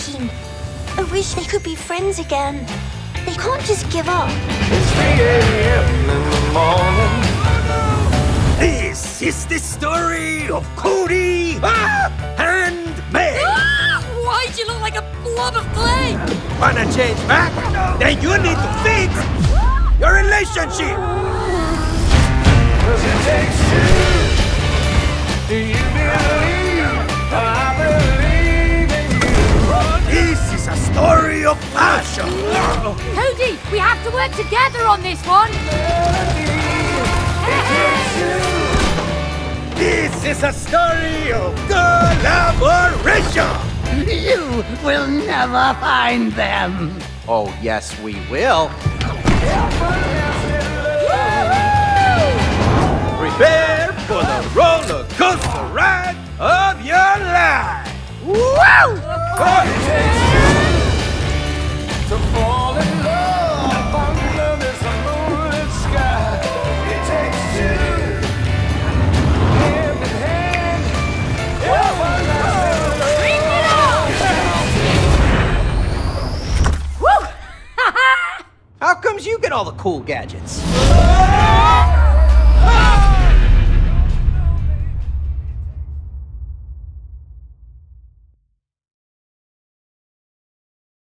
heartbreaking. I wish they could be friends again. They can't just give up. It's 3 a.m. in the morning. This is the story of Cody and Meg. Why'd you look like a blob of clay? Wanna change back? Then you need to fix your relationship. 'Cause it takes two. Do you believe? I believe in you. This is a story of passion. Cody, we have to work together on this one. This is a story of collaboration. You will never find them. Oh, yes, we will. Prepare for the roller coaster ride of your life. Woo! To fall in love under this moonlit sky. It takes two. Hand in hand. Bring it on! Woo! How comes you get all the cool gadgets?